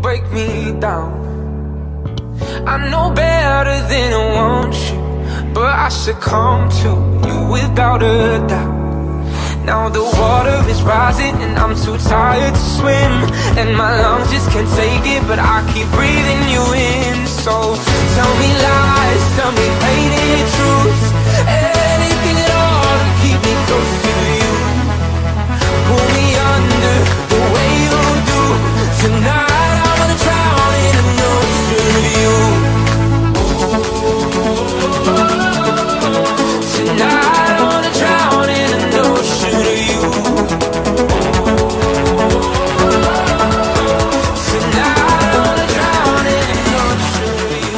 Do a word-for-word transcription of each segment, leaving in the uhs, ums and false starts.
break me down. I know better than I want you, but I succumb to you without a doubt. Now the water is rising and I'm too tired to swim, and my lungs just can't take it, but I keep breathing you in. So tell me lies, tell me painted truths, anything at all to keep me close to you. Pull me under the way you do. Tonight I wanna drown in an ocean of you. Tonight I wanna drown in an ocean of you. Tonight I wanna drown in an ocean of you.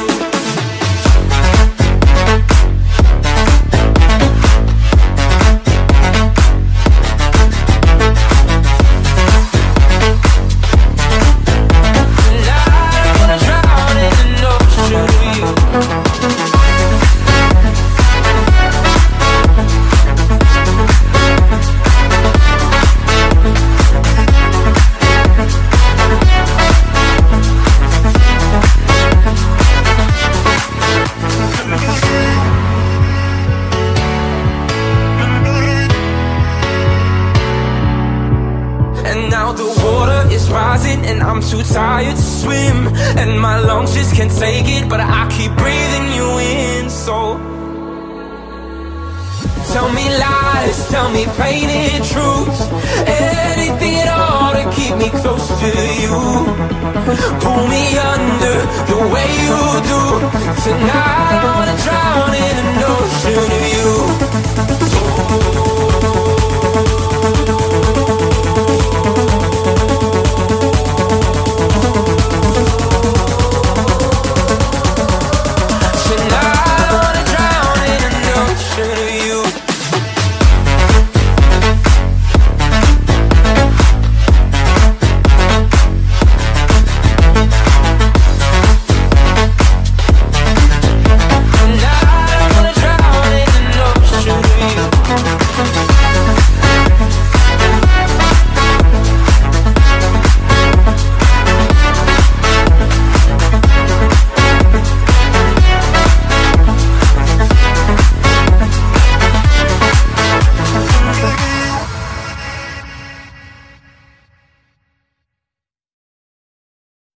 And I'm too tired to swim, and my lungs just can't take it, but I keep breathing you in. So tell me lies, tell me painted truths, anything at all to keep me close to you. Pull me under the way you do. Tonight I wanna drown in an ocean of you.